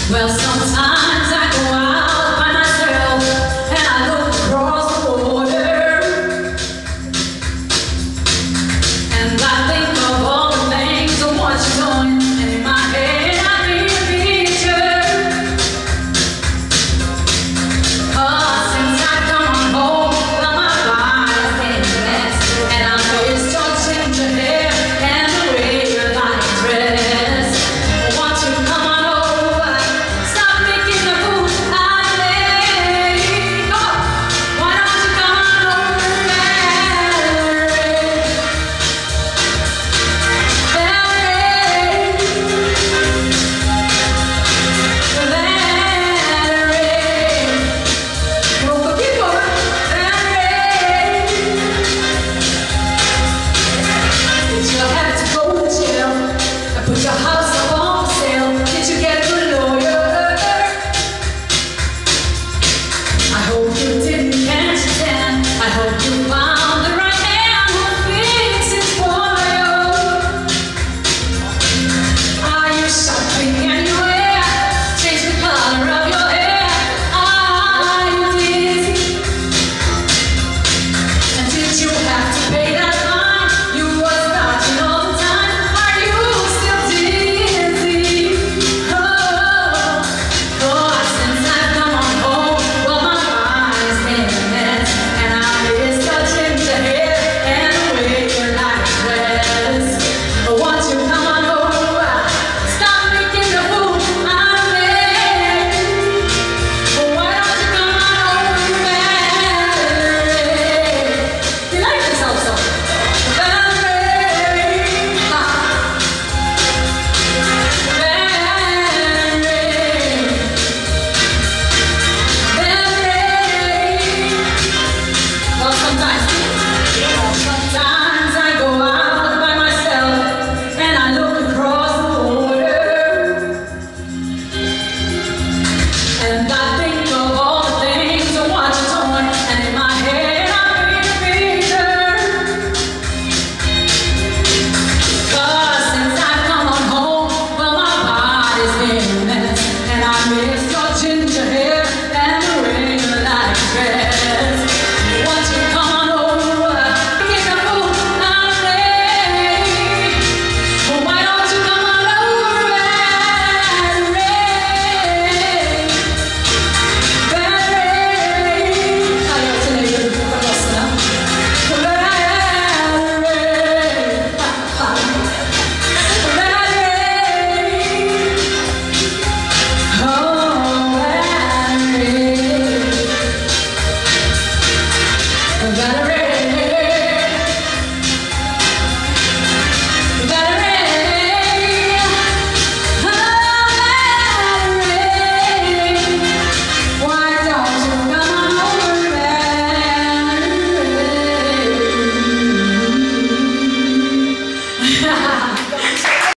Well, sometimes I go out by myself and I look across the water, and I think of all the things of what you're doing, and in my head I paint a picture. Since I come home, well, my body's been a mess, and I know it's touching your hair and the way you like to dress. Won't you come on over? Stop making the fool out of me. Oh, why don't you come on over, Valerie? Well, forgive her, Valerie. Did you have to go to jail and put your house up on sale? Did you get a good lawyer? I hope you didn't catch a tan. I hope you found the right man who'll fix it for you. Are you shopping anywhere? Change the color of your hair. Are you dizzy? And did you have to pay that fine? You was dodging all the time. Are you still dizzy? Since I've come on home, well, my body's been a mess, and I miss touching your hair and the way you like to dress. But once you come on over, stop making the fool out of me. Well, why don't you come on over, Valerie? You like this also? Valerie, Valerie. Well, sometimes